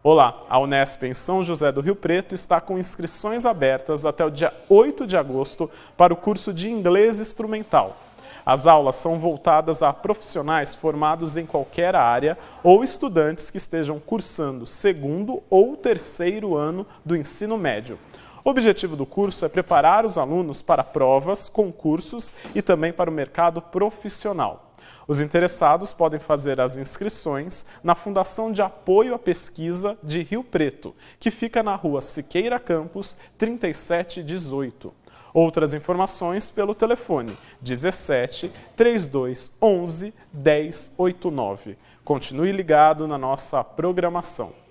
Olá, a Unesp em São José do Rio Preto está com inscrições abertas até o dia 8 de agosto para o curso de Inglês Instrumental. As aulas são voltadas a profissionais formados em qualquer área ou estudantes que estejam cursando segundo ou terceiro ano do ensino médio. O objetivo do curso é preparar os alunos para provas, concursos e também para o mercado profissional. Os interessados podem fazer as inscrições na Fundação de Apoio à Pesquisa de Rio Preto, que fica na rua Siqueira Campos, 3718. Outras informações pelo telefone 17 3211 1089. Continue ligado na nossa programação.